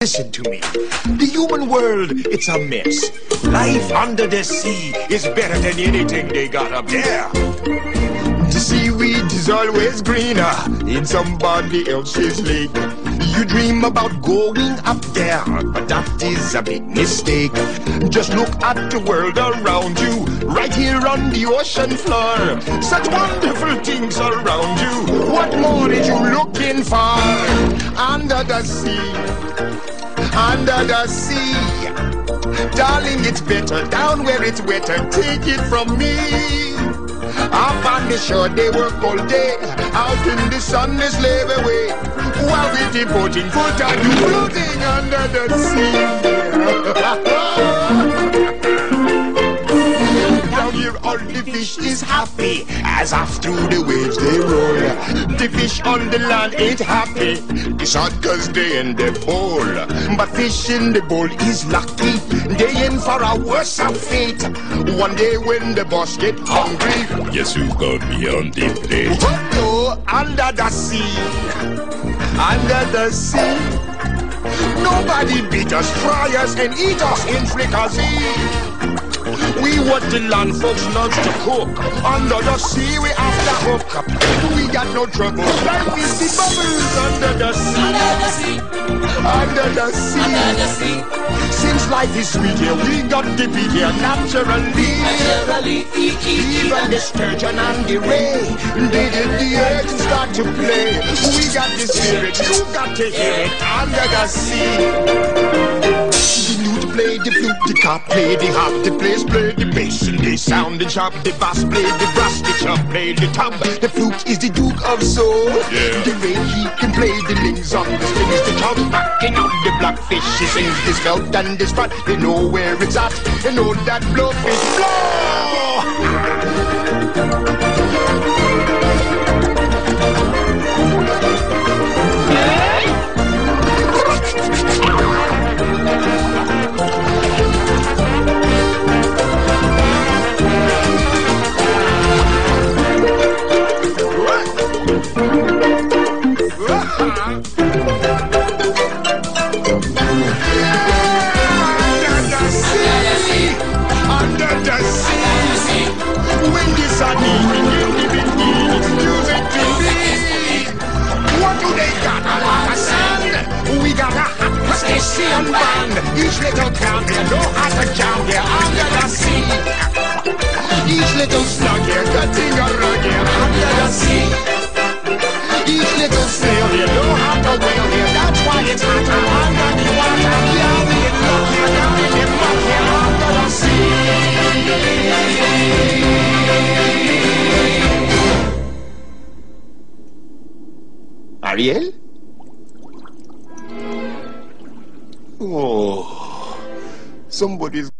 Listen to me. The human world, it's a mess. Life under the sea is better than anything they got up there. The seaweed is always greener in somebody else's lake. You dream about going up there, but that is a big mistake. Just look at the world around you, right here on the ocean floor. Such wonderful things around you. What more are you looking for? Under the sea, under the sea. Darling, it's better down where it's wetter. Take it from me. Up on the shore they work all day, out in the sun they slave away, while we're devoting full time to floating under the sea. Down here all the fish is happy, as off through the waves they roll. The fish on the land ain't happy, it's hot cause they in the bowl. But fish in the bowl is lucky, they in for a worse of fate. One day when the boss get hungry, yes, you got me on the plate. Oh, under the sea, under the sea. Nobody beat us, fry us and eat us in fricassee. We what the land folks loves to cook. Under the sea we have to hook up. We got no trouble. Life is the bubbles under the sea. Under the sea. Under the sea. Since life is sweet here, we got to be here naturally. Even the sturgeon and the ray, they did the earth and start to play. We got the spirit, you got to hear it under the sea. Play the flute, the cop play the harp, the players play the bass, and they sound and sharp. The bass play the brass, the chub play the tub. The flute is the Duke of Soul. Yeah. The ray he can play the lings on the strings. The chub backing out the blackfish. He sings this belt and this fat. They know where it's at. They know that blowfish blow. Crustacean band, each little town here know how to jam here under the sea. Each little slug here cutting a rug here under the sea. Each little snail here know how to whale here, that's why it's hotter under the water. Yeah, we in love here, down in the mud here under the sea. Ariel? Oh, somebody's